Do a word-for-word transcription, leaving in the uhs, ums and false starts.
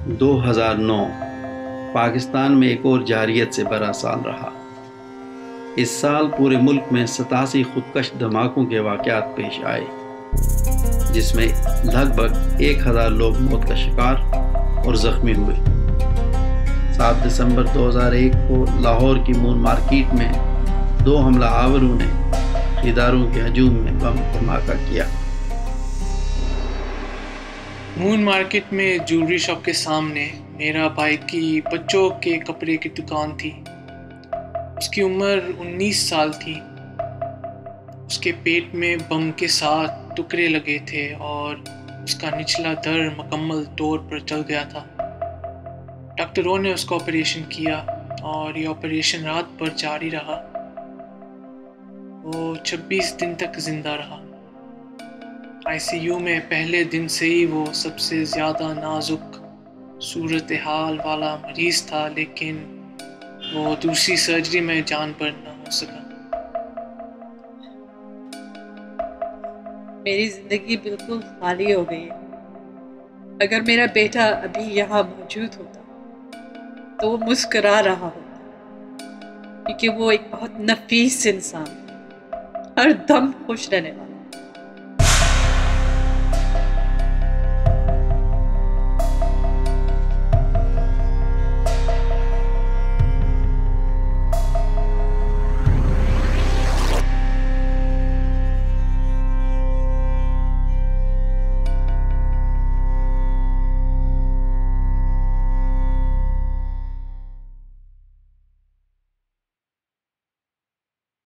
دو ہزار نو پاکستان میں ایک اور جارحیت سے بڑا سال رہا۔ اس سال پورے ملک میں ستاسی خودکش دھماکوں کے واقعات پیش آئے، جس میں لگ بھگ ایک ہزار لوگ موت کا شکار اور زخمی ہوئے۔ سات دسمبر دو ہزار ایک کو لاہور کی مون مارکیٹ میں دو حملہ آوروں نے خریداروں کے ہجوم میں بم دھماکہ کیا۔ مون مارکیٹ میں جویلری شاپ کے سامنے میرا بھائی کی بچوں کے کپڑے کی دکان تھی۔ اس کی عمر انیس سال تھی۔ اس کے پیٹ میں بم کے ساتھ ٹکڑے لگے تھے اور اس کا نچلا دھڑ مکمل طور پر جل گیا تھا۔ ڈاکٹروں نے اس کا آپریشن کیا اور یہ آپریشن رات بھر جاری رہا۔ وہ چھبیس دن تک زندہ رہا۔ آئی سی یو میں پہلے دن سے ہی وہ سب سے زیادہ نازک صورتحال والا مریض تھا، لیکن وہ دوسری سرجری میں جان پر نہ ہو سکا۔ میری زندگی بالکل خالی ہو گئی ہے۔ اگر میرا بیٹا ابھی یہاں موجود ہوتا تو وہ مسکرا رہا ہوتا، کیونکہ وہ ایک بہت نفیس انسان، ہر دم خوش رہنے والا۔